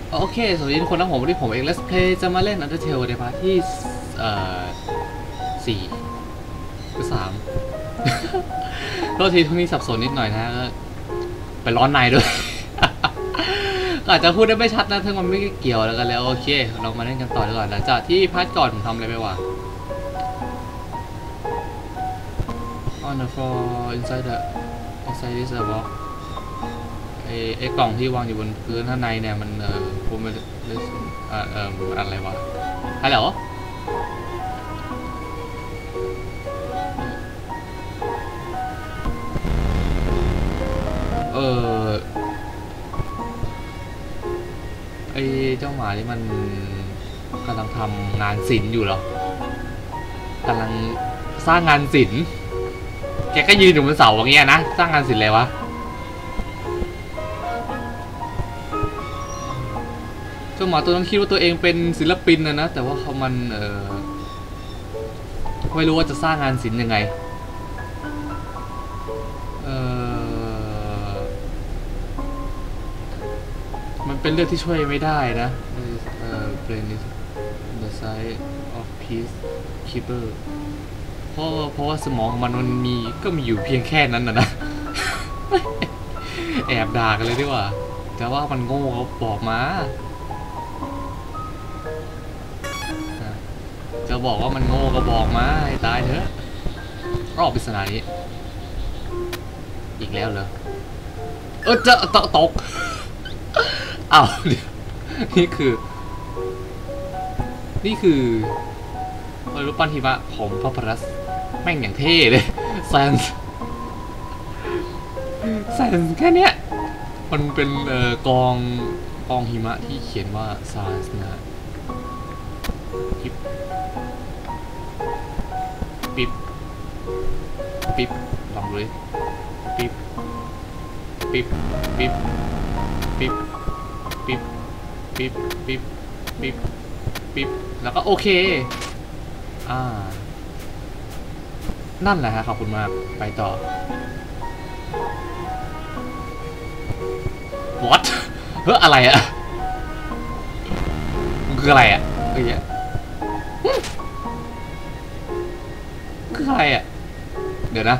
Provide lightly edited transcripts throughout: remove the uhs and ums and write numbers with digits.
โอเคสวัสดีทุกคนนะผมวันนี้ผมเอง Let's Play จะมาเล่น Undertale ในพาร์ทที่4หรือ3 โทษทีทุกนี้สับสนนิดหน่อยนะไปร้อนในด้วย อาจจะพูดได้ไม่ชัดนะถ้ามันไม่เกี่ยวแล้วกันแล้วโอเคเรามาเล่นกันต่อดีกว่าหลังจากที่พาร์ทก่อนผมทำอะไรไปวะ On the floor inside this box ไอ้กล่องที่วางอยู่บนพื้นข้างในเนี่ยมันผมไม่อะไรวะฮัลโหลไอ้เจ้าหมานี่มันกำลังทำงานศิลป์อยู่เหรอกำลังสร้างงานศิลป์แกก็ยืนอยู่บนเสาอย่างเงี้ยนะสร้างงานศิลป์อะไรวะเจ้าหมาตัวนั้นคิดว่าตัวเองเป็นศิลปินนะแต่ว่ามันไม่รู้ว่าจะสร้างงานศิลป์ยังไงมันเป็นเรื่องที่ช่วยไม่ได้นะbrain is the size of peacekeeper เพราะว่าสมองมันมีอยู่เพียงแค่นั้นนะ แอบด่ากันเลยดีกว่าแต่ว่ามันโง่เขาบอกมาจะบอกว่ามันโง่ก็บอกมาให้ตายเถอะรอบปริศนานี้อีกแล้วเหรอจะตกอ้าวเดี๋ยวนี่คือรูปปั้นหิมะของพระพรัสแม่งอย่างเท่เลยแซนแค่เนี้ยมันเป็นกองหิมะที่เขียนว่าซานนะปิ๊บลองดูเลยปิ๊บแล้วก็โอเคนั่นแหละฮะขอบคุณมากไปต่อ what เฮ้ยอะไรอะมันคืออะไรอะคืออะไรอะเดี๋ยวนะ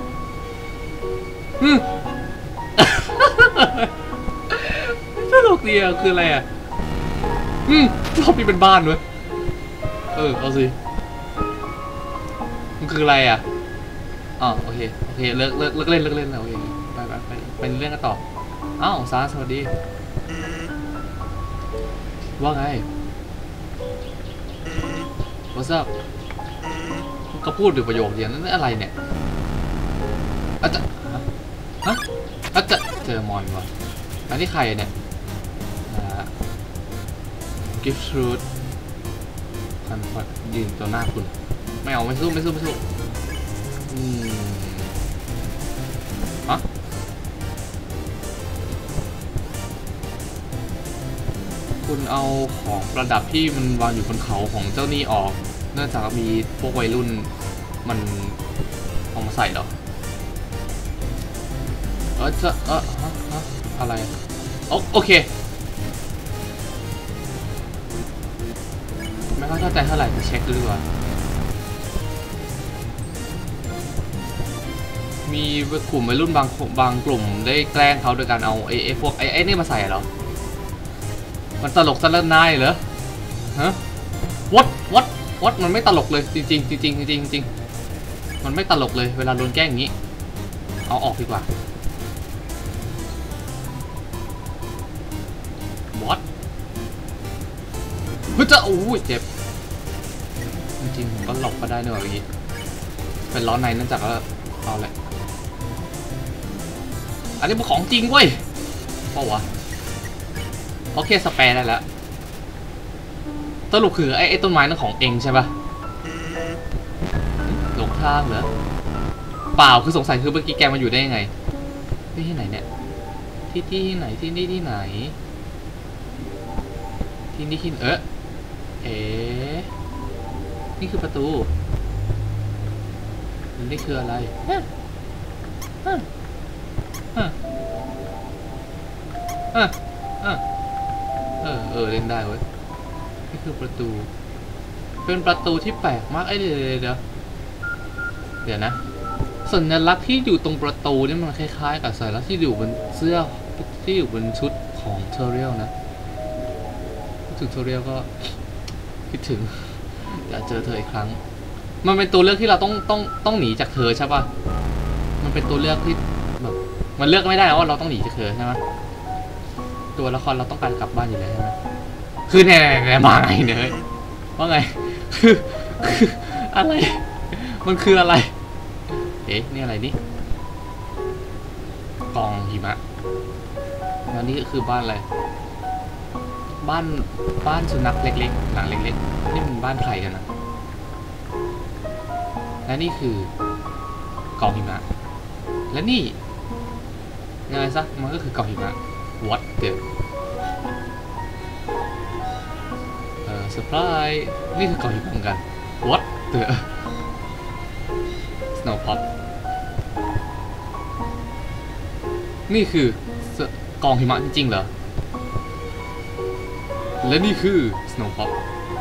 สนุกดีอะคืออะไรอะรอบนี้เป็นบ้านด้วยเอาสิมันคืออะไรอะโอเคเลิกเล่นแล้วโอเคไปเรื่องกันต่ออ้าวสวัสดีว่าไง What's up ก็พูดอยู่ประโยคเดียวนั่นอะไรเนี่ยอาจจะเจอมอยวะอันนี้ใครเนี่ยGift Truth คันฟัดยืนต่อหน้าคุณไม่สู้ฮะคุณเอาของประดับที่มันวางอยู่บนเขาของเจ้านี่ออกเนื่องจากมีพวกวัยรุ่นมันเอามาใส่เหรออะไรโอเคไม่ค่อยเข้าใจเท่าไหร่จะเช็คดูดีกว่ามีกลุ่มวัยรุ่นบางกลุ่มได้แกล้งเขาโดยการเอาพวกไอ้นี่มาใส่เหรอมันตลกซะแล้วนายเหรอฮะ what มันไม่ตลกเลยจริงมันไม่ตลกเลยเวลาโดนแกล้งอย่างนี้เอาออกดีกว่า what เฮ้ยจะโอ้ยเจ็บจริงผมก็หลบก็ได้เนอะอย่างนี้เป็นล้อในนั่นจากว่าเอาแหละอันนี้เป็นของจริงเว้ยเปล่าวะโอเคสเปรย์ได้แล้วสรุปคือไอ้ต้นไม้นั่นของเองใช่ปะหลงทางเหรอเปล่าคือสงสัยคือเมื่อกี้แกมาอยู่ได้ยังไงที่ไหนเนี่ยที่ไหนที่นี่ที่ไหนที่นี่นี่คือประตูนี่คืออะไรเล่นได้เว้ยนี่คือประตูเป็นประตูที่แปลกมากเดี๋ยวนะสัญลักษณ์ที่อยู่ตรงประตูนี่มันคล้ายๆกับสัญลักษณ์ที่อยู่บนเสื้อที่อยู่บนชุดของเทเรียลนะถึงเทเรียลก็คิดถึงอยากเจอเธออีกครั้งมันเป็นตัวเลือกที่เราต้องหนีจากเธอใช่ป่ะมันเป็นตัวเลือกที่แบบมันเลือกไม่ได้ว่าเราต้องหนีจากเธอใช่ไหมตัวละครเราต้องการกลับบ้านอยู่แล้วใช่ไหมคือแน่มาไงเนยว่าไงคืออะไรมันคืออะไรเอ๊ะนี่อะไรนี่กองหิมะแล้วนี่คือบ้านอะไรบ้านสุนัขเล็กๆหลังเล็กๆนี่มันบ้านใครกันนะและนี่คือกองหิมะและนี่ยังไงซะมันก็คือกองหิมะ What the surprise นี่คือกองหิมะเหมือนกัน What the Snow Pop นี่คือกองหิมะจริงๆเหรอและนี่คือ Snow Pop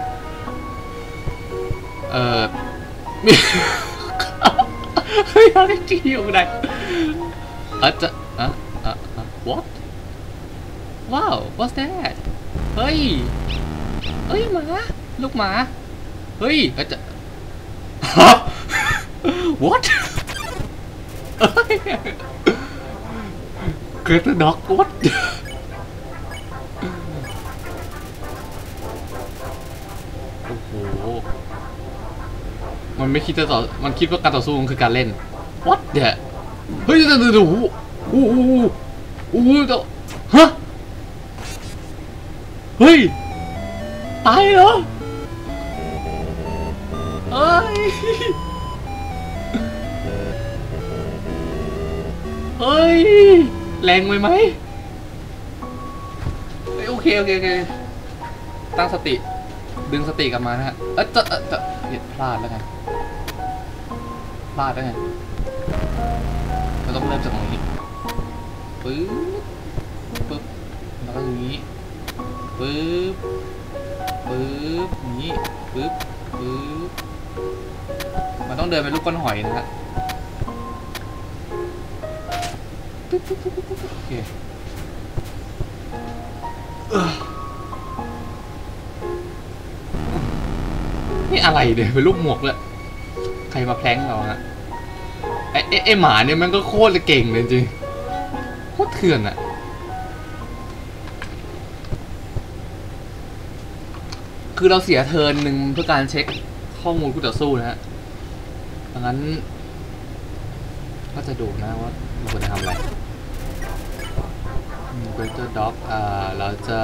เฮ้ยอะไรจริงอยู่ไหนwhat wow what's that เฮ้ยหมาลูกหมาเฮ้ยwhat Get the dog what โอ้โหมันไม่คิดจะต่อมันคิดว่าการต่อสู้มันคือการเล่น what เนี่ยเฮ้ยโอ้โหฮะเฮ้ยตายเหรอเฮ้ยแรงไหมโอเคตั้งสติดึงสติกลับมานะฮะจะพลาดแล้วไงเราต้องเริ่มจากตรงนี้ปึ๊บแล้วก็อย่างนี้ปึ๊บนี้ปึ๊บมันต้องเดินเป็นลูกก้นหอยนะฮะโอเคนี่อะไรเนี่ยเป็นลูกหมวกเลยใครมาแพล้งเราฮะไอหมาเนี่ยมันก็โคตรเก่งเลยจริงโคตรเถื่อนอะคือเราเสียเทิร์นหนึ่งเพื่อการเช็คข้อมูลคู่ต่อสู้นะฮะดังนั้นก็จะดูนะว่าเราควรจะทำอะไร Greater Dog เราจะ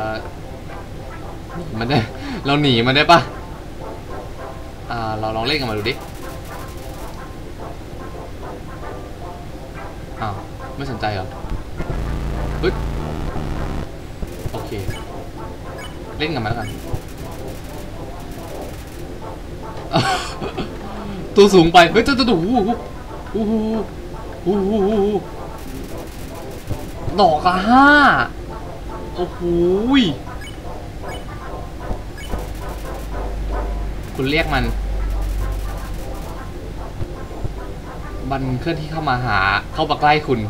มันได้เราหนีมันได้ปะเราลองเล่นกันมาดูดิอ้าวไม่สนใจเหรอเฮ้ยโอเคเล่นกันมาแล้วกันตัวสูงไปเฮ้ยตัวดอกละ5โอ้โหคุณเรียกมันเคลื่อนที่เข้ามาใกล้คุณ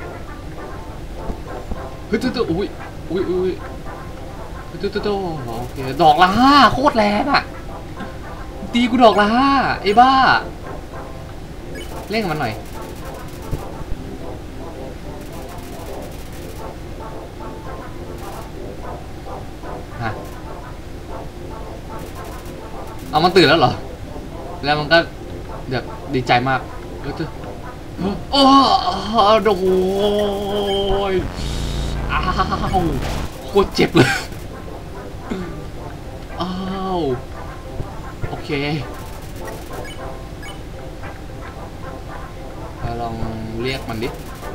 เฮ้ยอุ้ยโอเคดอกละ5โคตรแรงอ่ะตีกูดอกละ5ไอ้บ้าเล่นกับมันหน่อยฮะเอามันตื่นแล้วเหรอแล้วมันก็แบบดีใจมากโอ้โดยอ้าวโคตรเจ็บเลยอ้าวโอเคลองเรียกมันดิ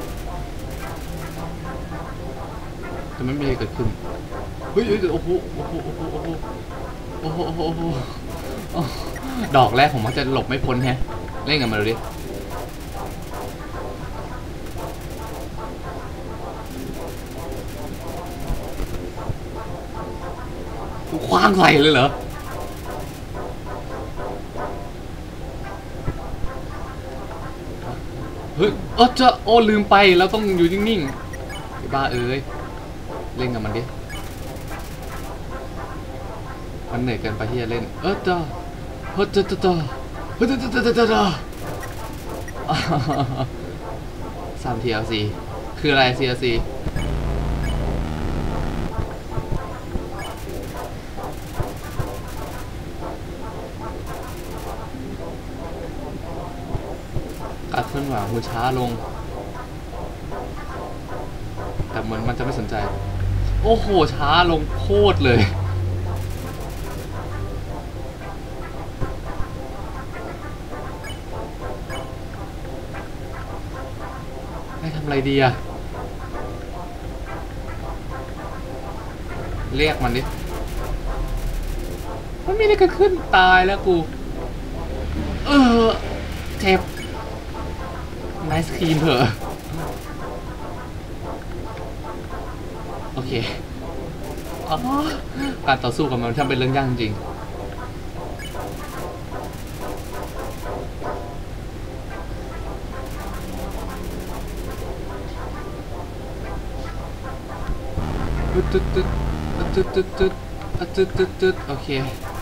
แต่ไม่มีอะไรเกิดขึ้นเฮ้ยโอ้โหดอกแรกผมมันจะหลบไม่พ้นแฮะเล่นกันมาดูดิคว้างใส่เลยเหรอเฮ้ยจะโอ้ลืมไปเราต้องอยู่นิ่งๆบ้าเอ้ยเล่นกับมันดิมันเหนื่อยเกินไปที่จะเล่นจ้าจ้า3 TLC คืออะไร CLC การเคลื่อนไหวมันช้าลงแต่เหมือนมันจะไม่สนใจโอ้โหช้าลงโคตรเลยให้ทำอะไรดีอะเรียกมันดิมันไม่ได้เกิดขึ้นตายแล้วกูเจ็บไนส์ครีมเถอะโอเคการต่อสู้กับมันทำเป็นเรื่องยากจริงโอเค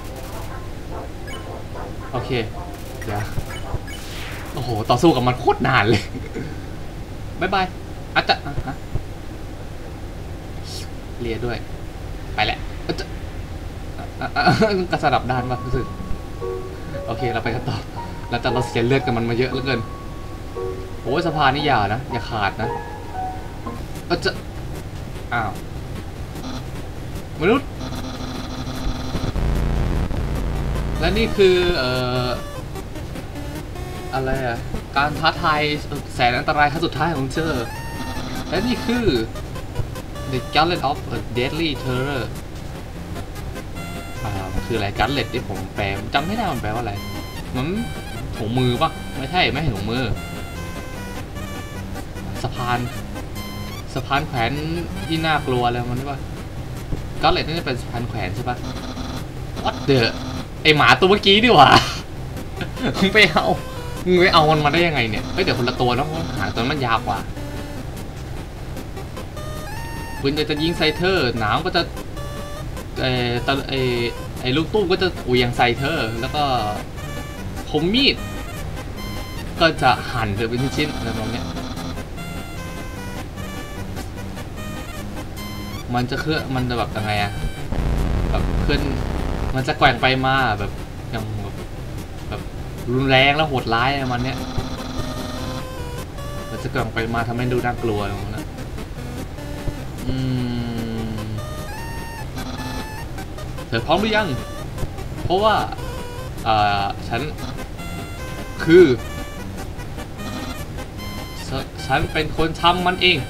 เดี๋ยวโอ้โหต่อสู้กับมันโคตรนานเลยบายบายอาจจะเลียด้วยไปแหละกระสดับด้านมารู้สึกโอเคเราไปกันต่อแล้วแต่เราเสียเลือดกับมันมาเยอะเหลือเกินโอ้สะพานนี่อย่านะอย่าขาดนะจะอ้าวมนุษย์และนี่คืออะไรอะการท้าทายแสนอันตรายครั้งสุดท้ายของเธอและนี่คือ The Gauntlet of a Deadly Terror มันคืออะไรการ์เล็ตที่ผมแปลจำไม่ได้มันแปลว่าอะไรมันถุงมือปะไม่ใช่ถุงมือสะพานแขวนที่น่ากลัวอะไรมันใช่ปะการ์เล็ตนี่จะเป็นสะพานแขวนใช่ปะ What the ไอหมาตัวเมื่อกี้ดิวะมึงไปเอามันมาได้ยังไงเนี่ยเฮ้ยแต่คนละตัวนะเพราะหางตัวมันยาวกว่าปืนจะยิงใส่เธอหนามก็จะไอลูกตุ้มก็จะเหวี่ยงใส่เธอแล้วก็คมมีดก็จะหั่นเธอเป็นชิ้นๆอะไรแบบนี้มันจะมันจะแบบยังไงอะแบบขึ้นมันจะแกว่งไปมาแบบยังแบบรุนแรงแล้วโหดร้ายอะไรมันเนี้ยมันจะแกว่งไปมาทำให้ดูน่ากลัวนะเธอพร้อมหรือยังเพราะว่าฉันเป็นคนทำมันเอง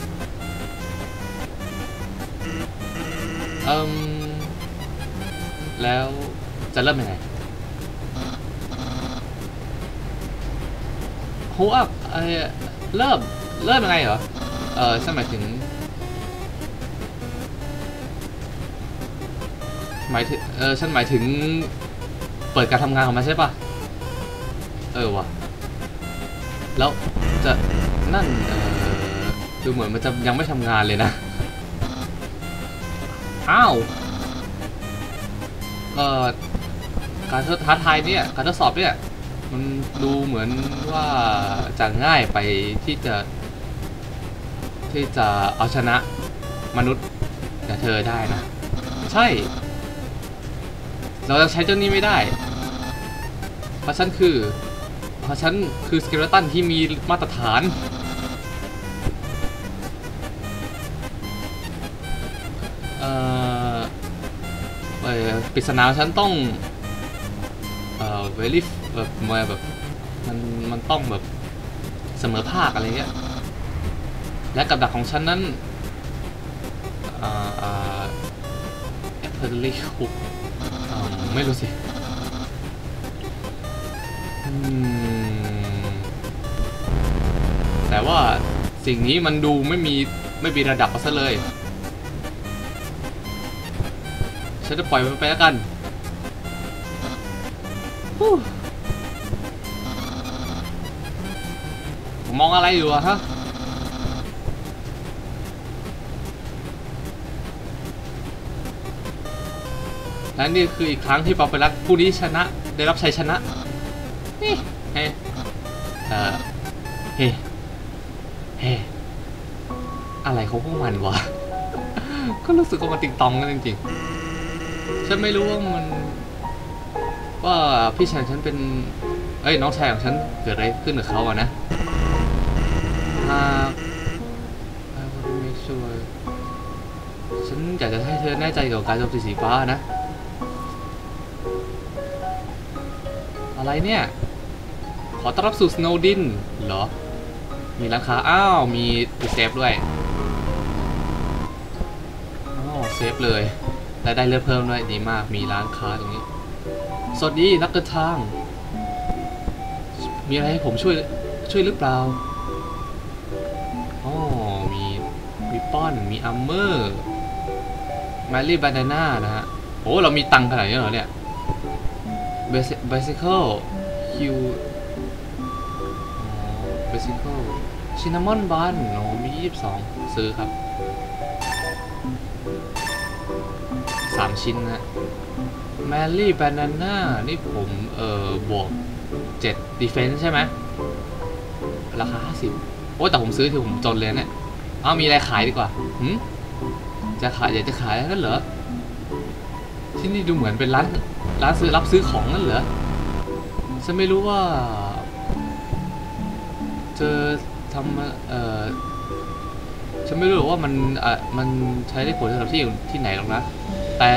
แล้วจะเริ่มยังไงโฮอัพเริ่มยังไงเหรอฉันหมายถึงฉันหมายถึงเปิดการทำงานของมันใช่ปะวะแล้วจะนั่นดูเหมือนมันจะยังไม่ทำงานเลยนะอ้าวการท้าทายเนี่ยการทดสอบเนี่ยมันดูเหมือนว่าจะง่ายไปที่จะเอาชนะมนุษย์แต่เธอได้นะใช่เราจะใช้เจ้านี้ไม่ได้เพราะฉันคือสเกเลตันที่มีมาตรฐานปริศนาฉันต้องvery แบบมันต้องแบบเสมอภาคอะไรเงี้ยและกับดักของฉันนั้นperfectly cook ไม่รู้สิแต่ว่าสิ่งนี้มันดูไม่มีระดับซะเลยฉฉันจะปล่อยมันไปแล้วกันมองอะไรอยู่อะฮะและนี่คืออีกครั้งที่ปาเปรัสผู้นี้ชนะได้รับชัยชนะนี่เฮ้เฮ้อะไรของพวกมันวะ ก็รู้สึกว่ามันติงตองกันจริงๆฉันไม่รู้ว่าพี่ชายฉันเป็นน้องชายของฉันเกิดอะไรขึ้นกับเขาอะนะไม่ช่วยฉันอยากจะให้เธอแน่ใจเกี่ยวกับการโจมตีสีฟ้านะอะไรเนี่ยขอต้อนรับสู่สโนว์ดินเหรอมีร้านค้าอ้าวมีเซฟด้วยเซฟเลยและได้เลือดเพิ่มด้วยดีมากมีร้านค้าตรงนี้สวัสดีนักเดินทางมีอะไรให้ผมช่วยหรือเปล่าอ๋อมีวิปปอนมีอัมเมอร์แมรี่บานาน่านะฮะโอ้เรามีตังค์ขนาดนี้เหรอเนี่ยไบซิเคิลคิวไบซิเคิลชินนามอนบันโอ้มี22ซื้อครับ3 ชิ้นนะแมรี่บานาน่านี่ผมบวก7 defense ใช่ไหมราคา50โอ้แต่ผมซื้อที่ผมจนเลยเนี่ยเอามีอะไรขายดีกว่าอยากจะขายนั่นเหรอที่นี่ดูเหมือนเป็นร้านรับซื้อของนั่นเหรอฉันไม่รู้ว่าเธอทำฉันไม่รู้หรอกว่ามันใช้ได้ผลสำหรับที่ไหนหรอกนะแต่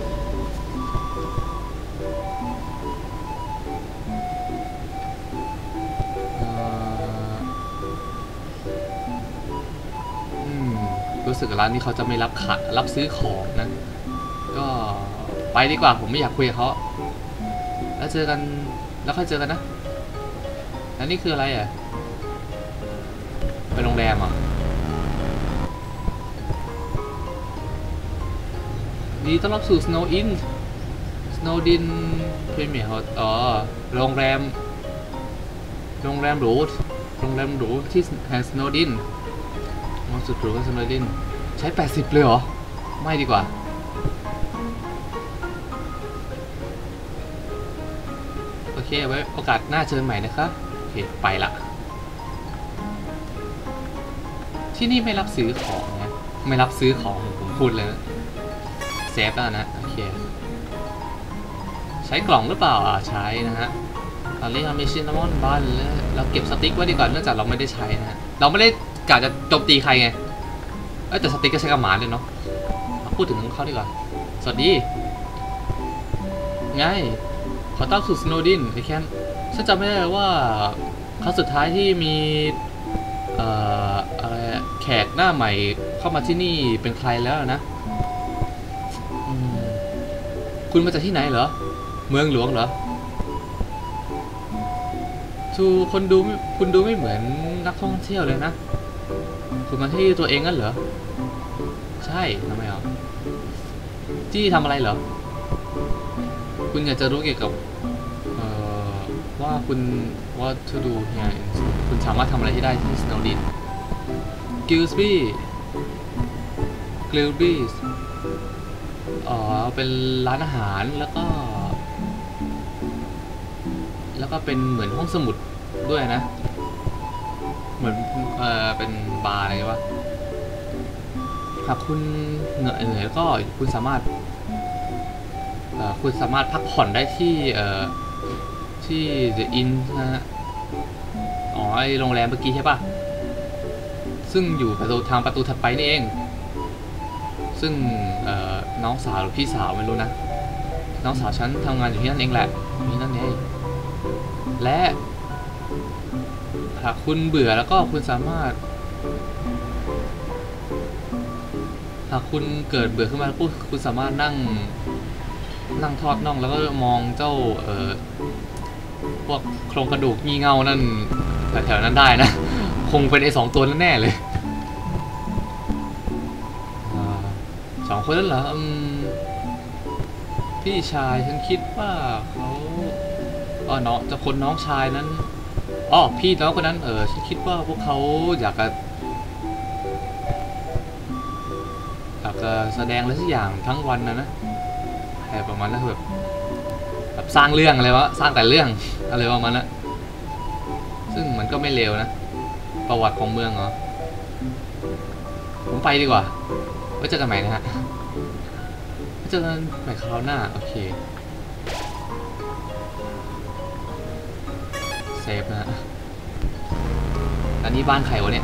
รู้สึกร้านนี้เขาจะไม่รับซื้อของนะก็ไปดีกว่าผมไม่อยากคุยกับเขาแล้วเจอกันแล้วค่อยเจอกันนะแล้วนี่คืออะไรอ่ะเป็นโรงแรมอ่ะดีต้อนรับสู่ Snow Inn Snowdin Premier โรงแรมหรูที่แห่ง Snowdin มองสุดหรูกับ Snowdin ใช้80เลยเหรอไม่ดีกว่าโอเคไว้โอกาสหน้าเจอใหม่นะคะโอเคไปละที่นี่ไม่รับซื้อของนะไม่รับซื้อของผมพูดเลยเซฟแล้วนะโอเคใช้กล่องหรือเปล่าใช้นะฮะตอนนี้เรามีชินนามอนบ้านแล้วเราเก็บสติ๊กไว้ดีกว่าเนื่องจากเราไม่ได้ใช้นะฮะเราไม่ได้กะจะโจมตีใครไงแต่สติ๊กก็ใช้กับหมาเลยเนาะมาพูดถึงเขาดีกว่าสวัสดีไงขอต้อนรับสู่สโนว์ดินไอแคนฉันจำไม่ได้ว่าครั้งสุดท้ายที่มีอะไรแขกหน้าใหม่เข้ามาที่นี่เป็นใครแล้วนะคุณมาจากที่ไหนเหรอเมืองหลวงเหรอคุณดูไม่เหมือนนักท่องเที่ยวเลยนะคุณมาที่ตัวเองงั้นเหรอใช่ทำไมอ่ะที่ทำอะไรเหรอคุณอยากจะรู้เกี่ยวกับว่าว่าto do here คุณสามารถทำอะไรที่ได้ที่ Snowdin Gillespie เป็นร้านอาหารแล้วก็เป็นเหมือนห้องสมุดด้วยนะเหมือนเป็นบาร์อะไรวะหากคุณเหนื่อยก็คุณสามารถพักผ่อนได้ที่The Inn นะฮะไอโรงแรมเมื่อกี้ใช่ปะซึ่งอยู่ทางประตูถัดไปนี่เองซึ่งน้องสาวหรือพี่สาวไม่รู้นะน้องสาวฉันทำงานอยู่ที่นั่นเองแหละมีนั่นเองและหากคุณเบื่อแล้วก็คุณสามารถหากคุณเกิดเบื่อขึ้นมาแล้วคุณสามารถนั่งทอดน่องแล้วก็มองเจ้าพวกโครงกระดูกงี่เง่านั่นแถวๆนั้นได้นะคงเป็นไอ้2 ตัวแน่เลย2 คนนั่นเหรอพี่ชายฉันคิดว่าเขาน้องจะคนน้องชายนั้นพี่น้องคนนั้นฉันคิดว่าพวกเขาอยากจะแสดงอะไรสักอย่างทั้งวันนะแต่ประมาณนั้นแบบสร้างเรื่องอะไรวะสร้างแต่เรื่องอะไรประมาณนั้นซึ่งมันก็ไม่เลวนะประวัติของเมืองเหรอผมไปดีกว่าไว้เจอกันใหม่นะฮะไว้เจอกันใหม่คราวหน้าโอเคเซฟนะฮะอันนี้บ้านใครวะเนี่ย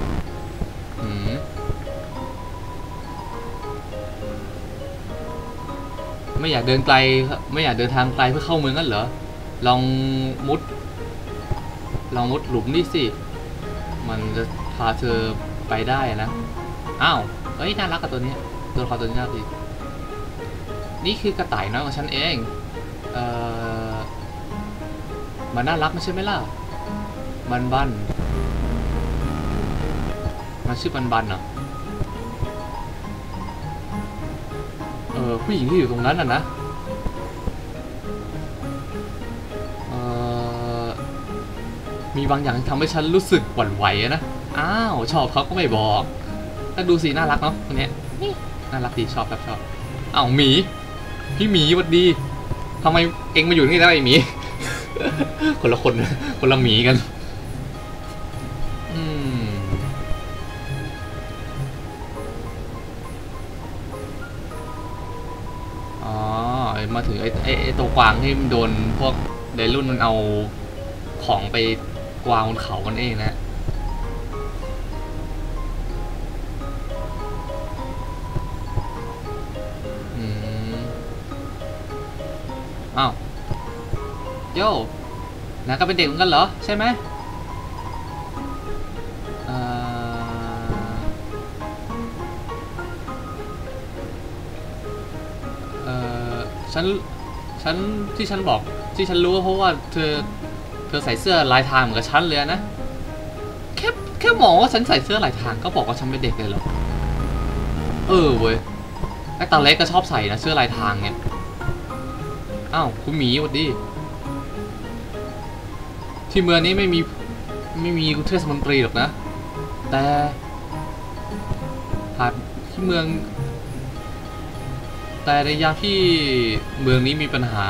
ไม่อยากเดินไกลไม่อยากเดินทางไกลเพื่อเข้าเมืองกันเหรอลองมุดหลุมนี่สิมันจะพาเธอไปได้นะอ้าวเอ้ยน่ารักกับตัวนี้ตัวละครตัวนี้น่ารักดีนี่คือกระต่ายน้อยของฉันเองมันน่ารักไม่ใช่ไหมล่ะบันมันชื่อบันเหรอผู้หญิงที่อยู่ตรงนั้นนะมีบางอย่างที่ทำให้ฉันรู้สึกหวั่นไหวนะอ้าวชอบเขาก็ไม่บอกแต่ดูสิน่ารักเนาะคนนี้น่ารักดีชอบอ้าวหมีพี่หมีสวัสดีทำไมเอ็งมาอยู่นี่แล้วไอ้หมี คนละหมีกันมาถึงไอ้ตัวกวางที่มันโดนพวกเดรุ่นมันเอาของไปกวางบนเขามันเองนะอ้าวโย่นะก็เป็นเด็กเหมือนกันเหรอใช่ไหมฉันที่ฉันบอกที่ฉันรู้เพราะว่าเธอใส่เสื้อลายทางเหมือนกับฉันเลยนะแค่มองว่าฉันใส่เสื้อลายทางก็บอกว่าฉันเป็นเด็กเลยเหรอเว้ยไอ้ตาเล็กก็ชอบใส่นะเสื้อลายทางเนี่ยอ้าวคุณหมีสวัสดีที่เมืองนี้ไม่มีเทศมนตรีหรอกนะแต่หากที่เมืองแต่ในยามที่เมืองนี้มีปัญหา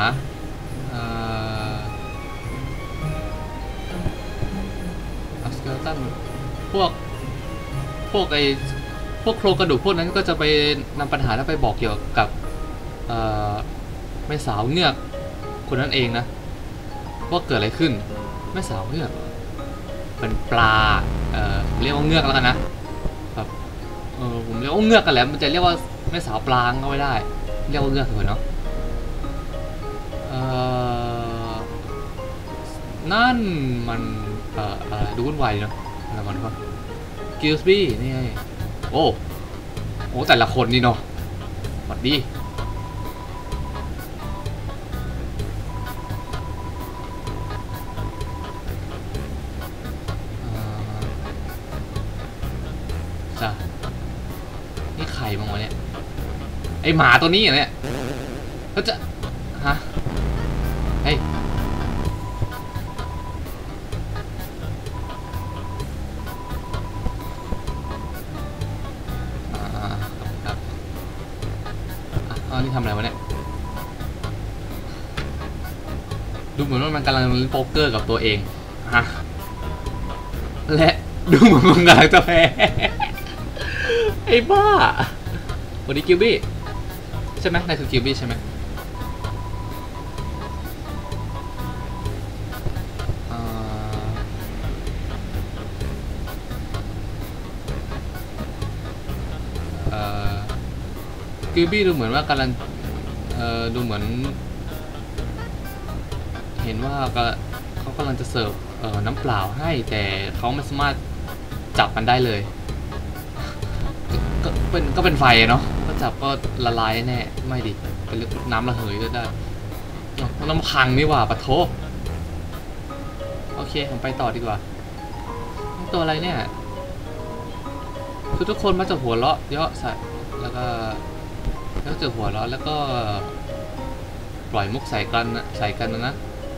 อัสเกลตันพวกโครงกระดูกพวกนั้นก็จะไปนำปัญหาแล้วไปบอกเกี่ยวกับแม่สาวเงือกคนนั้นเองนะว่าเกิดอะไรขึ้นแม่สาวเงือกเป็นปลาเรียกว่าเงือกแล้วกันนะแบบผมเรียกว่าเงือกกันแหละมันจะเรียกว่าแม่สาวปลาก็ไม่ได้เรียกว่าเงือกเถอะเนาะนั่นมันดูวุ่นวายเนาะอะไรมันวะกิลส์บี้นี่ไงโอ้แต่ละคนนี่เนาะสวัสดีจ้ะนี่ใครบ้างวะเนี่ยไอหมาตัวนี้อย่างเนี้ยก็จะฮะเฮ้ยนี่ทำอะไรวะเนี่ยดูเหมือนว่ามันกำลังเล่นโป๊กเกอร์กับตัวเองฮะและดูเหมือนมันกำลังจะแพ้ไอ้บ้าวันนี้กิลบี้ใช่ไหมนายคือกิลบี้ใช่ไหมกิลบี้ดูเหมือนว่ากำลังดูเหมือนเห็นว่าเขากำลังจะเสิร์ฟน้ำเปล่าให้แต่เขาไม่สามารถจับมันได้เลยก็เป็นไฟเนาะก็จับก็ละลายแน่ไม่ดิเป็นน้ำระเหยก็ได้น้ำพังนี่หว่าปะโถโอเคผมไปต่อดีกว่าตัวอะไรเนี่ยคือทุกคนมาจากหัวเราะเยาะใส่แล้วก็เจอหัวเราะแล้วก็ปล่อยมุกใส่กันนะ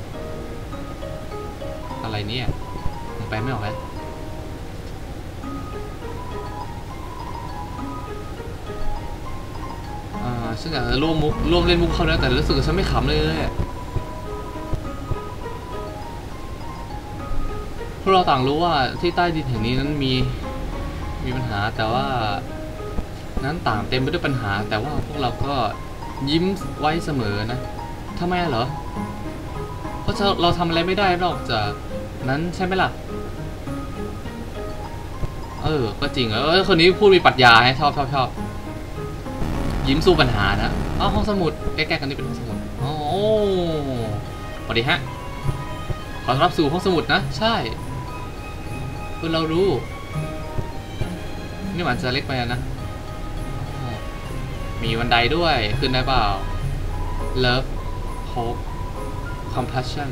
อะไรเนี่ยผมแปลไม่ออกเลยฉันอยากจะร่วมเล่นมุกเขาแล้วแต่รู้สึกว่าฉันไม่ขำเลยพวกเราต่างรู้ว่าที่ใต้ดินแห่งนี้นั้นมีปัญหาแต่ว่านั้นต่างเต็มไปด้วยปัญหาแต่ว่าพวกเราก็ยิ้มไว้เสมอนะทำไมเหรอเพราะเราทำอะไรไม่ได้นอกจากนั้นใช่ไหมล่ะก็จริงคนนี้พูดมีปรัชญาให้ชอบยิ้มสู้ปัญหานะห้องสมุดใกล้ๆกันนี่เป็นห้องสมุดโอ้สวัสดีฮะขอต้อนรับสู่ห้องสมุดนะใช่เพื่อเรารู้นี่มันจะเล็กไปนะมีบันไดด้วยขึ้นได้เปล่า Love Hope Compassion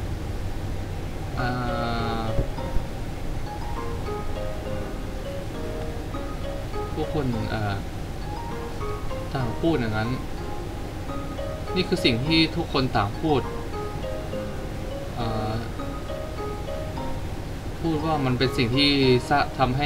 ผู้คนต่างพูดอย่างนั้นนี่คือสิ่งที่ทุกคนต่างพูดว่ามันเป็นสิ่งที่ทำให้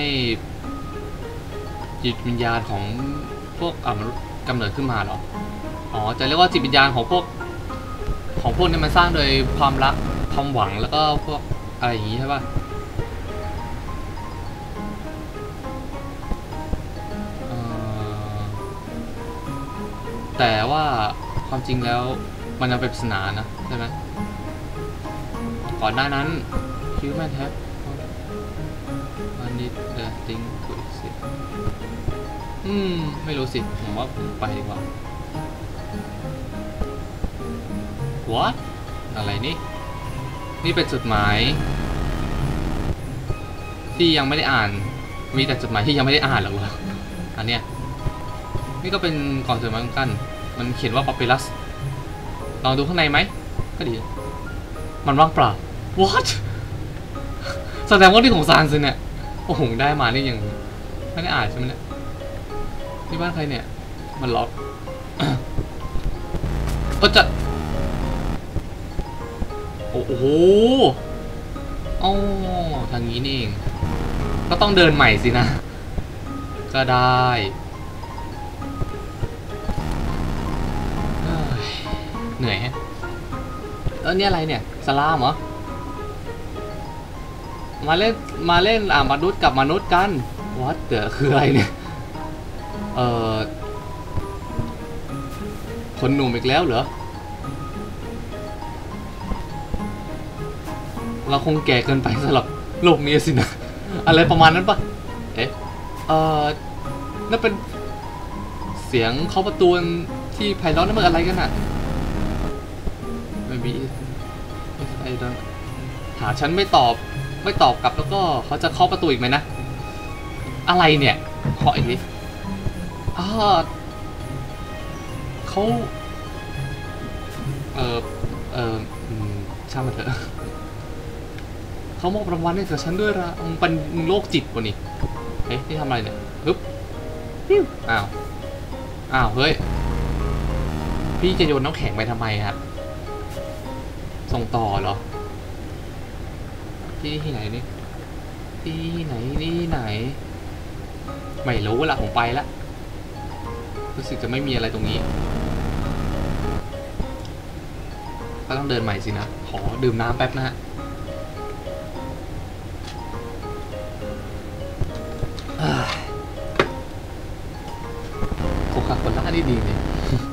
จิตวิญญาณของพวกมนุษย์กำเนิดขึ้นมาหรอจะเรียกว่าจิตวิญญาณของพวกนี้มันสร้างโดยความรักความหวังแล้วก็พวกอะไรอย่างนี้ใช่ป่ะแต่ว่าความจริงแล้วมันยังเป็นปริศนานะใช่ไหมก่อนหน้านั้น Human have need the thing to exist ไม่รู้สิผมว่าผมไปดีกว่า What อะไรนี่เป็นจดหมายที่ยังไม่ได้อ่านมีแต่จดหมายที่ยังไม่ได้อ่านหรอวะอันเนี้ยนี่ก็เป็นกล่องจดหมายเหมือนกันมันเขียนว่า Papyrus ลองดูข้างในไหมก็ดีมันว่างเปล่า What แสดงว่าที่ของซานซึเนี่ยโอ้โหได้มานี่ยังไม่ได้อ่านใช่ไหมเนี่ยที่บ้านใครเนี่ยมันล็อกก็จะโอ้โหทางนี้นี่เองก็ต้องเดินใหม่สินะก็ได้เหนื่อยฮะนี่อะไรเนี่ยสลามเหรอมาเล่นมนุษย์กับมนุษย์กันวัดคืออะไรเนี่ยคนหนุ่มอีกแล้วเหรอเราคงแก่เกินไปสำหรับโลกนี้สินะอะไรประมาณนั้นปะนั่นเป็นเสียงเคาะประตูที่ไพเราะนั่นมันอะไรกันอ่ะไม่มีถามฉันไม่ตอบกลับแล้วก็เขาจะเคาะประตูอีกไหมนะอะไรเนี่ยเคาะอีกนิดเขาช่างมันเถอะเขามอบรางวัลให้กับฉันด้วยละมันเป็นโรคจิตวะนี่นี่ทำอะไรเนี่ยฮึบอ้าวเฮ้ยพี่จะโยนน้ำแข็งไปทำไมครับส่งต่อเหรอที่ไหนนี่ที่ไหนไม่รู้ละผมไปละรู้สึกจะไม่มีอะไรตรงนี้ก็ต้องเดินใหม่สินะขอดื่มน้ำแป๊บนะฮะโคคาโคล่านี่ดีเลย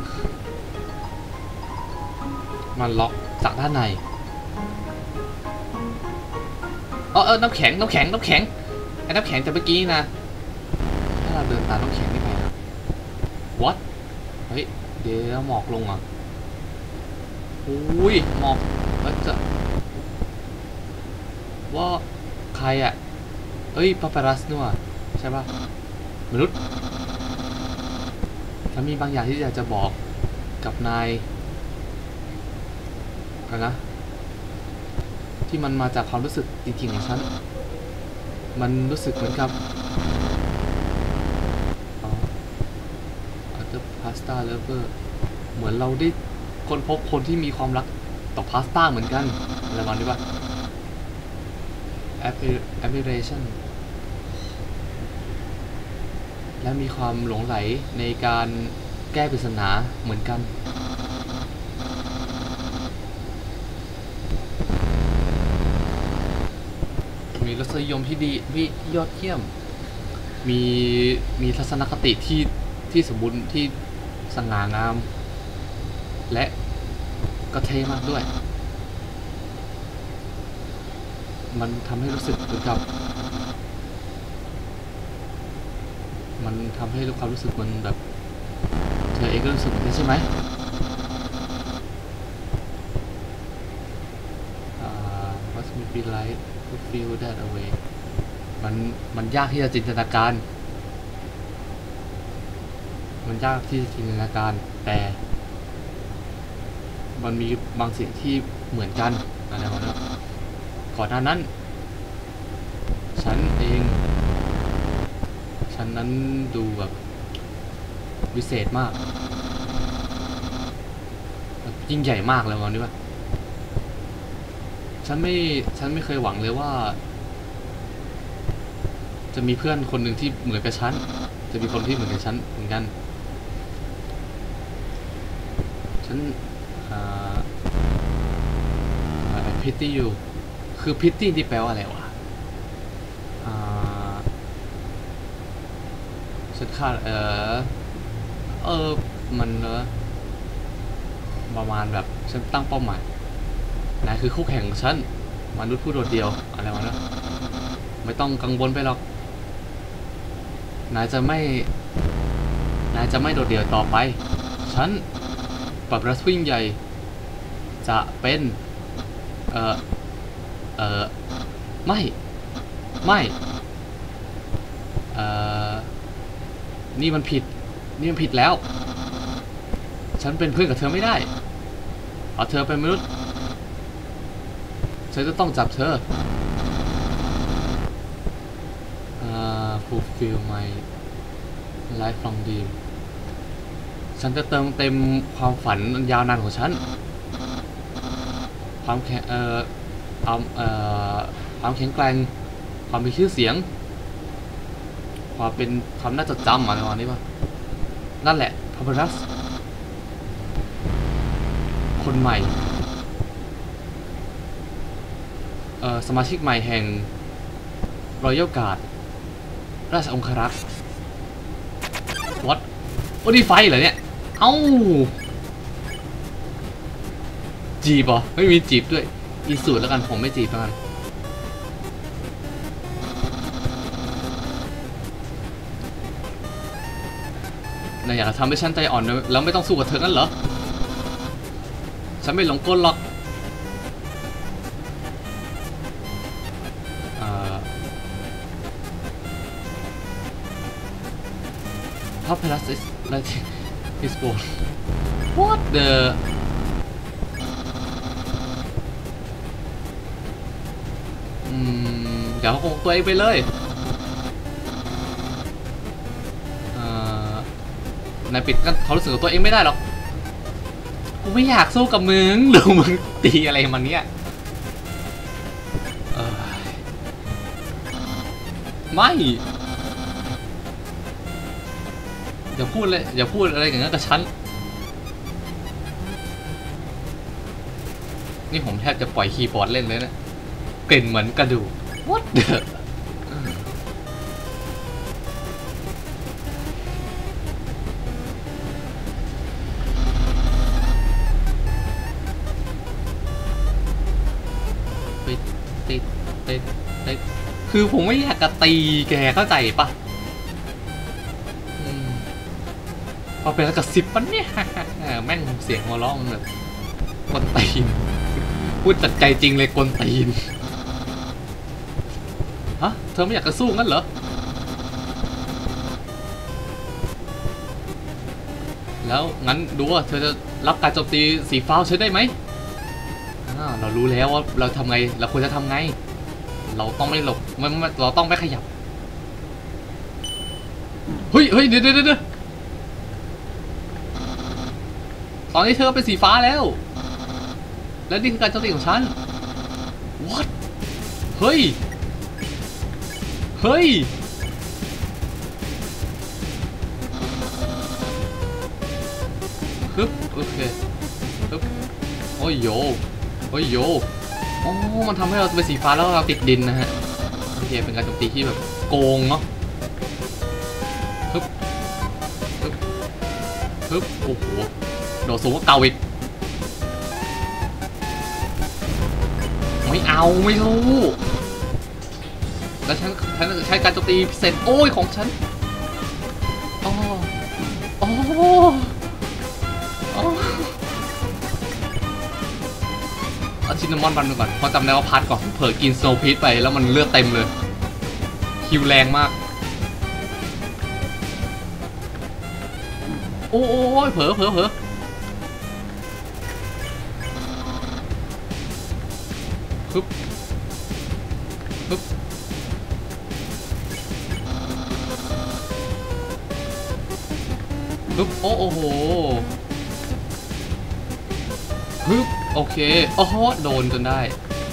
มันล็อกจากด้านในน้ำแข็งไอ้น้ำแข็งจากเมื่อกี้นะถ้าเราเดินตามน้ำแข็งนี่ไปนะ What เฮ้ยเดี๋ยวหมอกลงอ่ะอุ้ยหมอกจะว่าใครอ่ะปาปารัสนัวใช่ป่ะมนุษย์ถ้ามีบางอย่างที่อยากจะบอกกับนายกันนะที่มันมาจากความรู้สึกจริงๆของฉันมันรู้สึกเหมือนกับพาสต้าเลเวอร์เหมือนเราได้กค้นพบคนที่มีความรักต่อพาสต้าเหมือนกันอะไรประมาณนี้ป่ะ admiration และมีความหลงไหลในการแก้ปริศนาเหมือนกันมีรสนิยมที่ดีที่ยอดเยี่ยมมีทัศนคติที่สมบูรณ์ที่สง่างามและก็เท่มากด้วยมันทำให้รู้สึกเหมือนกับมันทำให้ความรู้สึกมันแบบเธอเองก็รู้สึกแบบนี้ใช่ไหมWhat would be like to feel that away มันยากที่จะจินตนาการแต่มันมีบางสิ่งที่เหมือนกันอะไรวะเนี่ยก่อนหน้านั้นฉันนั้นดูแบบวิเศษมากยิ่งใหญ่มากเลยวันนี้ป่ะฉันไม่เคยหวังเลยว่าจะมีเพื่อนคนหนึ่งที่เหมือนกับฉันจะมีคนที่เหมือนกับฉันเหมือนกันฉันpity you คือ pity ที่แปลว่าอะไรวะฉันคาดมันประมาณแบบฉันตั้งเป้าหมายนายคือคู่แข่งของฉันมนุษย์ผู้โดดเดี่ยวอะไรวะนะไม่ต้องกังวลไปหรอกนายจะไม่โดดเดี่ยวต่อไปฉันปรับรัสวิ่งใหญ่จะเป็นไม่นี่มันผิดแล้วฉันเป็นเพื่อนกับเธอไม่ได้เอาเธอเป็นมนุษย์ฉันจะต้องจับเธอfulfill my lifelong dream ฉันจะเติมเต็มความฝันยาวนานของฉันความแข็งแกร่งความมีชื่อเสียงความน่าจดจำอะไรประมาณนี้ป่ะนั่นแหละพาราดัสคนใหม่สมาชิกใหม่แห่งรอยัลการ์ดราชองครักษ์วัดโอ้ดีไฟเหรอเนี่ยเอ้าจีบเหรอไม่มีจีบด้วยอีสูตรแล้วกันผมไม่จีบแล้วกันนายอยากจะทำให้ฉันใจอ่อนแล้วไม่ต้องสู้กับเธองั้นเหรอฉันไม่หลงกลหรอกHow fast is like his ball? What the? เดี๋ยวคงตัวเองไปเลยนายปิดกันเขารู้สึกตัวเองไม่ได้หรอกกูไม่อยากสู้กับมึงหรือมึงตีอะไรมันเนี้ยไม่อย่าพูดอะไรอย่างนั้นกับฉันนี่ผมแทบจะปล่อยคีย์บอร์ดเล่นเลยนะกลิ่นเหมือนกระดูก What the ติดคือผมไม่อยากจะตีแกเข้าใจปะพอเป็นกระซิบมันเนี่ยแม่งเสียงหัวเราะมันแบบกวนตีนพูดจากใจจริงเลยกวนตีนฮะเธอไม่อยากจะสู้งั้นเหรอแล้วงั้นดูว่าเธอจะรับการโจมตีสีฟ้าใช้ได้ไหมเรารู้แล้วว่าเราทำไงเราควรจะทำไงเราต้องไม่หลบเราต้องไม่ขยับเฮ้ยเดี๋ยวตอนนี้เธอเป็นสีฟ้าแล้ว และนี่คือการโจมตีของฉัน what เฮ้ยฮึบโอเคฮึบโอ้ยโยอ๋อมันทำให้เราเป็นสีฟ้าแล้วเราติดดินนะฮะโอเคเป็นการโจมตีที่แบบโกงเนาะฮึบโอ้โหโดดสูงกว่าเก่าอีกไม่เอาไม่รู้แล้วฉันใช้การโจมตีพิเศษโอ้ยของฉันอ๋อเอาชินนามอนบันก่อนเพราะจำได้ว่าพัดก่อนเผลอกินสโนว์พีชไปแล้วมันเลือดเต็มเลยคิวแรงมากโอ้ยเผลอฮึบโอ้โหฮึบโอเคโอ้โหโดนจนได้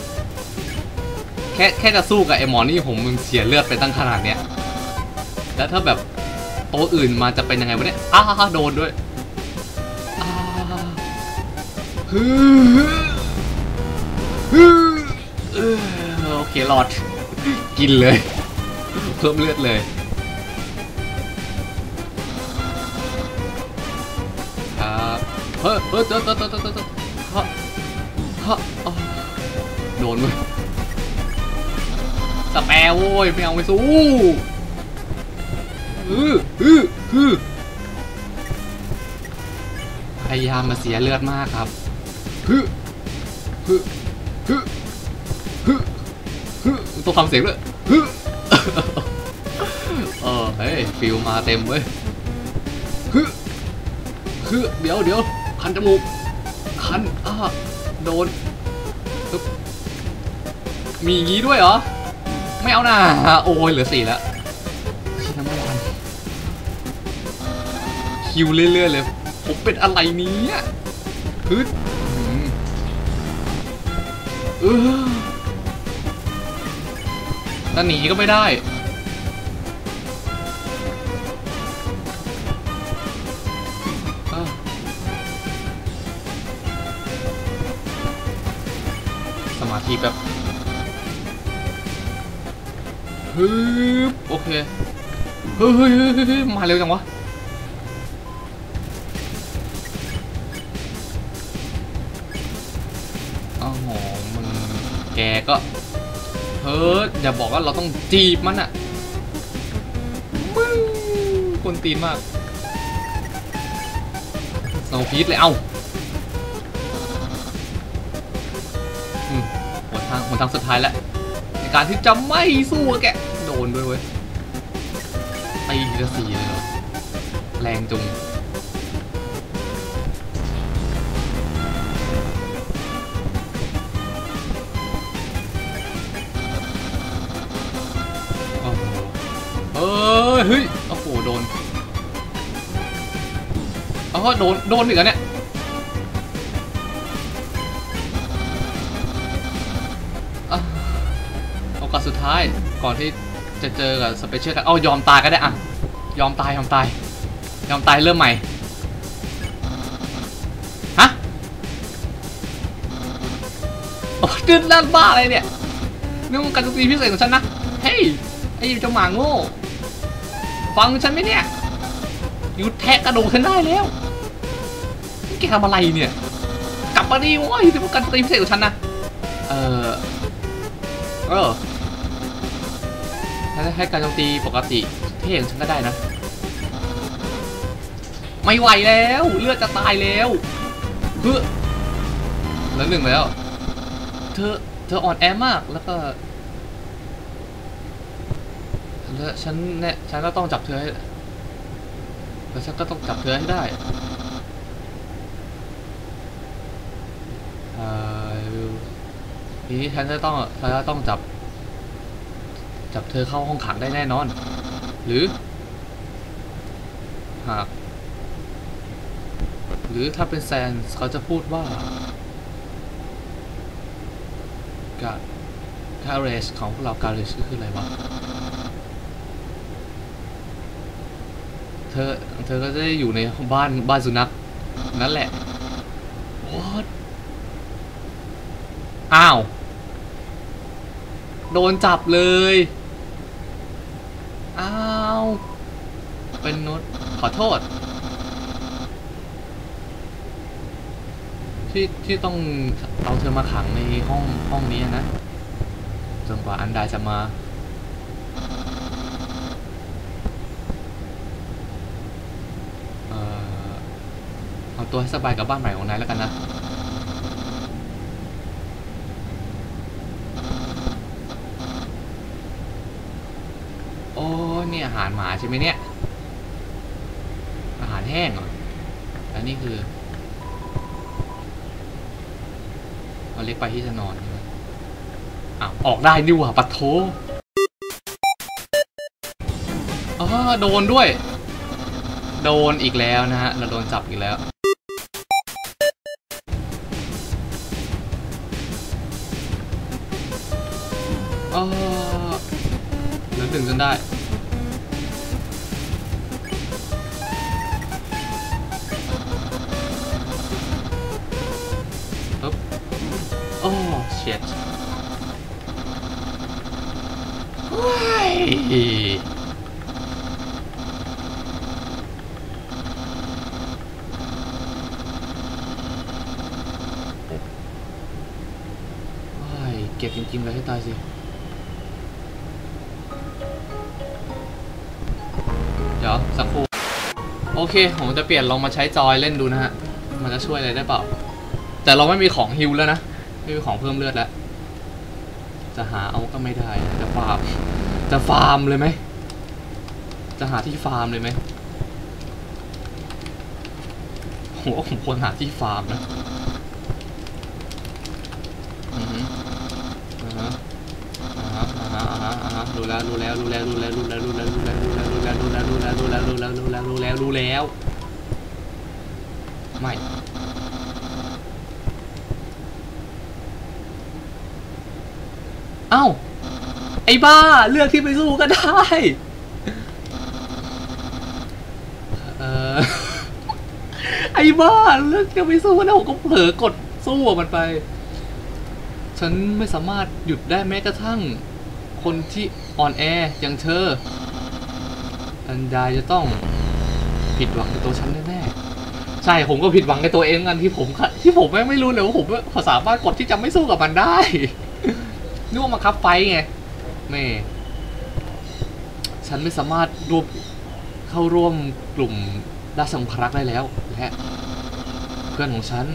แค่จะสู้กับไอ้หมอนี่ผมมึงเสียเลือดไปตั้งขนาดเนี้ยแล้วถ้าแบบตัวอื่นมาจะเป็นยังไงวะเนี่ยโดนด้วยโอเครอดกินเลยเพิ่มเลือดเลยเฮ้ยเจอโดนมั้ยสแปร์โว้ยไม่เอาไม่สู้พยายามมาเสียเลือดมากครับต้องทำเสียงด้วยเฮ้ยฟิลมาเต็มเว้ยเดี๋ยวคันจมูกคันโดนมีอย่างงี้ด้วยเหรอไม่เอาหน่าโอ้ยเหลือ4แล้วชิน้ำมันคิวเรื่อยๆเลยผมเป็นอะไรนี้ถ้าหนีก็ไม่ได้สมาธิแบบโอเคเฮ้ยมาเร็วจังวะอ้าวมึงแกก็อย่าบอกว่าเราต้องจีบมันอะมึงคนตีนมากสโนว์พีชเลยเอ้าหนทางสุดท้ายแล้วในการที่จะไม่สู้แกโดนด้วยเว้ยตีทีละ4เลยเหรอแรงจุงเฮ้ยโอ้โหโดนโดนอีกแล้วเนี่ยโอกาสสุดท้ายก่อนที่จะเจอกับสเปเชียลกันยอมตายก็ได้ยอมตายเริ่มใหม่ฮะดื้อด้านบ้าอะไรเนี่ยนี่มันการโจมตีพิเศษของฉันนะเฮ้ยไอ้เจ้าหมาโง่ฟังฉันไหมเนี่ยหยุดแทะกระดูกฉันได้แล้วนี่แกทำอะไรเนี่ยกลับมาดิวะที่มันการโจมตีพิเศษของฉันนะให้การโจมตีปกติที่เห็นฉันก็ได้นะไม่ไหวแล้วเลือดจะตายแล้วแล้ว1แล้วเธออ่อนแอมากแล้วก็ฉันก็ต้องจับเธอให้แล้วฉันก็ต้องจับเธอให้ได้ทีนี้ฉันจะต้องจับเธอเข้าห้องขังได้แน่นอนหรือหากหรือถ้าเป็นแซนเขาจะพูดว่าการเรจของพวกเราการเรจคืออะไรวะเธอก็จะได้อยู่ในบ้านสุนัขนั่นแหละ What อ้าวโดนจับเลยอ้าวเป็นโน้ตขอโทษที่ต้องเอาเธอมาขังในห้องนี้นะจนกว่าอันดาจะมาเอาตัวให้สบายกับบ้านใหม่ของนายแล้วกันนะโอ้เนี่ยอาหารหมาใช่ไหมเนี่ยอาหารแห้งเหรออันนี้คือเอาเล็กไปที่จะนอนใช่ไหมอ้าวออกได้นี่หว่าปัดโถโดนด้วยโดนอีกแล้วนะฮะเราโดนจับอีกแล้วเหลือถึงจนได้ปึ๊บโอ้เช็ดว้ายเก็บจริงๆเลยให้ตายสิเดี๋ยวสักครู่โอเคผมจะเปลี่ยนลองมาใช้จอยเล่นดูนะฮะมันจะช่วยอะไรได้เปล่าแต่เราไม่มีของฮิลแล้วนะไม่มีของเพิ่มเลือดแล้วจะหาเอาก็ไม่ได้จะฟาร์มเลยไหมจะหาที่ฟาร์มเลยไหมผมควรหาที่ฟาร์มนะรู้แล้วไม่เอ้าไอ้บ้าเลือกที่ไม่สู้ก็ได้ไอ้บ้าเลือกที่ไม่สู้ก็ได้ผมก็เผลอกดสู้มันไปฉันไม่สามารถหยุดได้แม้กระทั่งคนที่อ่อนแออย่างเธออันใดจะต้องผิดหวังในตัวฉันแน่ๆใช่ผมก็ผิดหวังในตัวเองกันที่ผมไม่รู้เลยว่าผมสามารถกดที่จะไม่สู้กับมันได้นึกว่ามาคับไฟไงแม่ฉันไม่สามารถเข้าร่วมกลุ่มราชองครักษ์ได้แล้วและเพื่อนของฉัน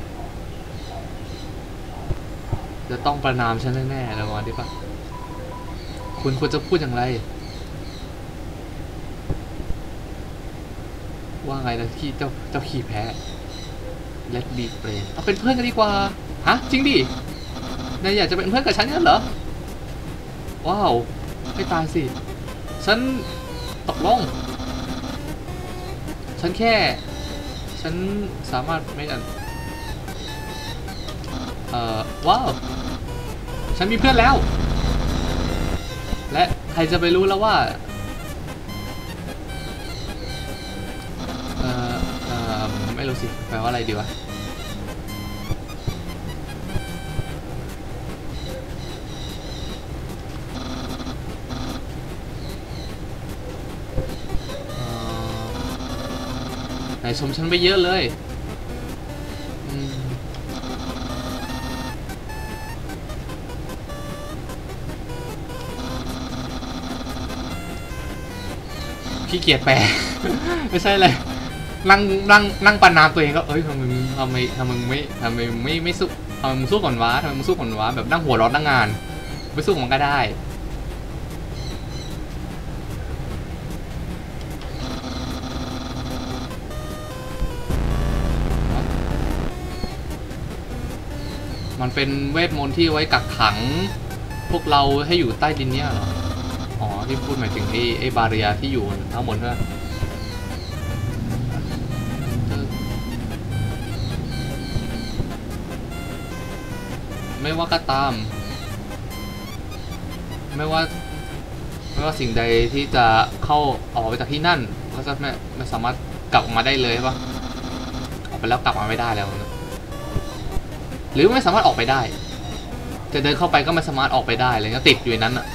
จะต้องประนามฉันแน่ๆแล้ววันนี้ปะคุณควรจะพูดอย่างไรว่าไงนะที่เจ้าขี้แพ้ Let be friends เอาเป็นเพื่อนกันดีกว่าฮะจริงดินายอยากจะเป็นเพื่อนกับฉันงั้นเหรอว้าวให้ตายสิฉันตกลงฉันสามารถไม่กันว้าวฉันมีเพื่อนแล้วและใครจะไปรู้แล้วว่าไม่รู้สิแปลว่าอะไรดีวะไหนชมฉันไปเยอะเลยขี้เกียจแปล ไม่ใช่เลยนั่งประนามตัวเองก็ทำไมไม่สู้ทำไมมึงสู้ก่อนวะแบบนั่งหัวร้อนนั่งงานไม่สู้มันก็ได้มันเป็นเวทมนต์ที่ไว้กักขังพวกเราให้อยู่ใต้ดินเนี่ยเหรออ๋อที่พูดหมายถึงไอ้บาเรียที่อยู่ทั้งหมดใช่ไหมไม่ว่าก็ตาม ไม่ว่าสิ่งใดที่จะเข้าออกไปจากที่นั่นก็จะไม่สามารถกลับออกมาได้เลยปะออกไปแล้วกลับมาไม่ได้แล้วหรือไม่สามารถออกไปได้จะเดินเข้าไปก็ไม่สามารถออกไปได้เลยก็ติดอยู่ในนั้นอะ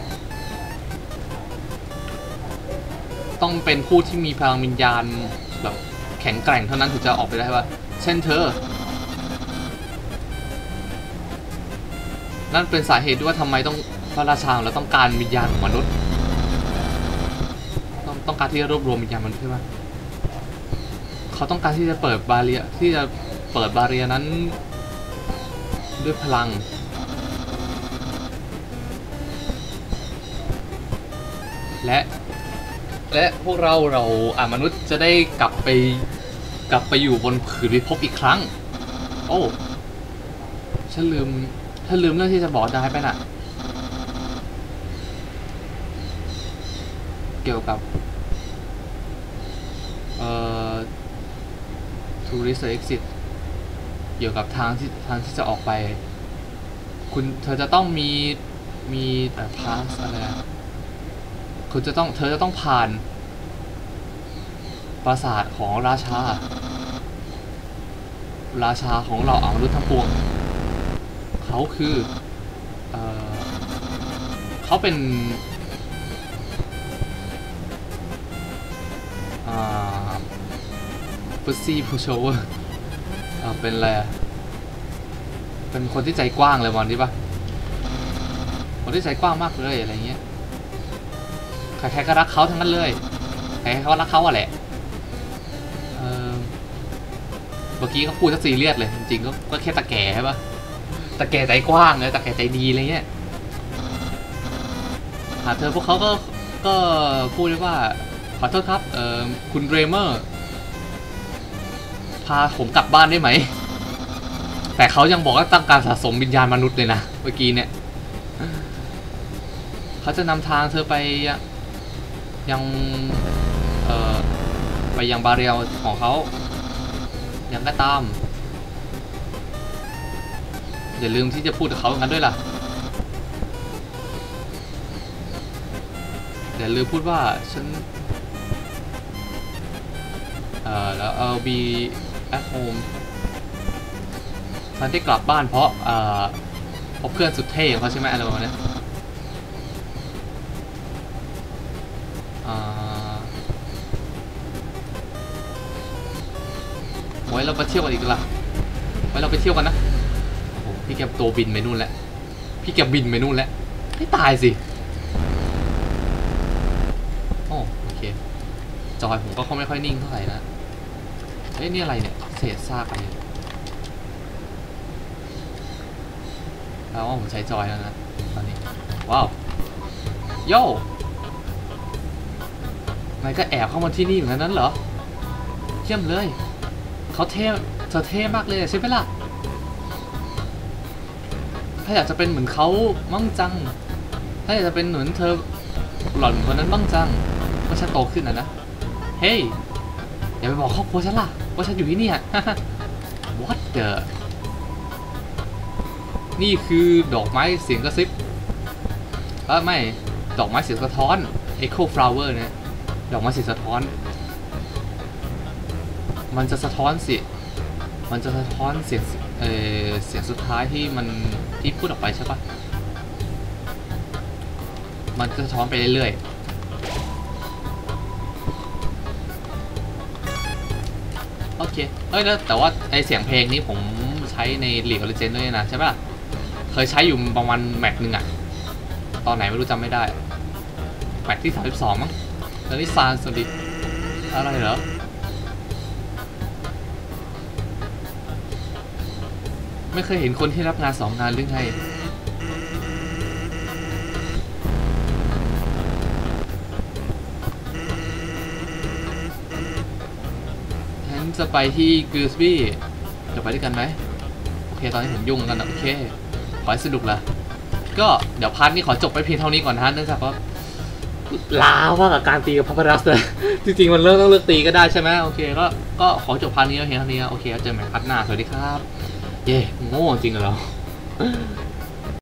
ต้องเป็นผู้ที่มีพลังวิญญาณแบบแข็งแกร่งเท่านั้นถึงจะออกไปได้ปะเช่นเธอนั่นเป็นสาเหตุด้วยว่าทำไมต้องพระราชาเราต้องการวิญญาณของมนุษย์ต้องการที่จะรวบรวมวิญญาณมนุษย์ใช่ไหมเขาต้องการที่จะเปิดบาเรียนั้นด้วยพลังและพวกเรามนุษย์จะได้กลับไปอยู่บนผืนพิภพอีกครั้งโอ้ฉันลืมเรื่องที่จะบอกได้ไปน่ะเกี่ยวกับtourist exit เกี่ยวกับทางที่จะออกไปเธอจะต้องมีpass อะไรเธอจะต้องผ่านปราสาทของราชาของเรามนุษย์ทั้งปวงเขาคือเขาเป็นพุซซี่ผู้โชว์เป็นอะไรเป็นคนที่ใจกว้างเลยวันนี้ปะคนที่ใจกว้างมากเลยอะไรเงี้ยใครๆก็รักเขาทั้งนั้นเลยใครๆเขารักเขาอะแหละเมื่อกี้ก็พูดซะซีเรียสเลยจริงๆก็แค่ตะแก่ใช่ปะตะแก่ใจกว้างเลยตะแก่ใจดีอะไรเงี้ยหาเธอพวกเขาก็พูดเลยว่าขอโทษครับคุณเรเมอร์พาผมกลับบ้านได้ไหมแต่เขายังบอกว่าต้องการสะสมวิญญาณมนุษย์เลยนะเมื่อกี้เนี่ยเขาจะนำทางเธอไปยังบาเรียลของเขายังก็ตามอย่าลืมที่จะพูดกับเขากันด้วยล่ะอย่าลืมพูดว่าฉันแล้ว I'll be at home ฉันได้กลับบ้านเพราะเพื่อนสุดเท่ของเขาใช่ไหมอะไรประมาณนี้ไว้เราไปเที่ยวกันอีกล่ะไว้เราไปเที่ยวกันนะโอ้โหพี่แกตัวบินไปนู่นแล้วพี่แกบินไปนู่นแล้วให้ตายสิโอเคจอยผมก็ไม่ค่อยนิ่งเท่าไหร่นะเฮ้ยนี่อะไรเนี่ยเศษซากอะไรแล้วว่าผมใช้จอยแล้วนะตอนนี้ว้าวโย่นายก็แอบเข้ามาที่นี่เหมือนนั้นเหรอเยี่ยมเลยเธอเท่มากเลยใช่ไหมล่ะถ้าอยากจะเป็นเหมือนเขามั่งจังถ้าอยากจะเป็นเหมือนเธอหล่อนคนนั้นมั่งจังว่าฉันโตขึ้นนะเฮ้ยอย่าไปบอกครอบครัวฉันล่ะว่าฉันอยู่ที่นี่What the นี่คือดอกไม้เสียงกระซิบไม่ดอกไม้เสียงสะท้อน Echo Flower เนี่ยดอกไม้เสียงสะท้อนมันจะสะท้อนเสียงเสียงสุดท้ายที่พูดออกไปใช่ปะมันจะสะท้อนไปเรื่อยๆโอเคแต่ว่าไอเสียงเพลงนี้ผมใช้ใน League of Legends ด้วยนะใช่ปะเคยใช้อยู่ประมาณแมตช์นึงตอนไหนไม่รู้จำไม่ได้แมตช์ที่32มั้งตอนนี้ซานสวัสดีอะไรเหรอไม่เคยเห็นคนที่รับงาน2 งานหรือไงฉันจะไปที่กริสบี้จะไปด้วยกันไหมโอเคตอนนี้ผมยุ่งกันนะโอเคขอให้สนุกละก็เดี๋ยวพาร์ทนี้ขอจบไปเพียงเท่านี้ก่อนนะเนื่องจากว่าล้าว่ากับการตีกับพาพารัสเลยจริงๆมันต้องเลิกตีก็ได้ใช่ไหมโอเคก็ขอจบพาร์ทนี้เพียงเท่านี้โอเคเจอกันใหม่พาร์ทหน้าสวัสดีครับเย่โง่จริงเหรอ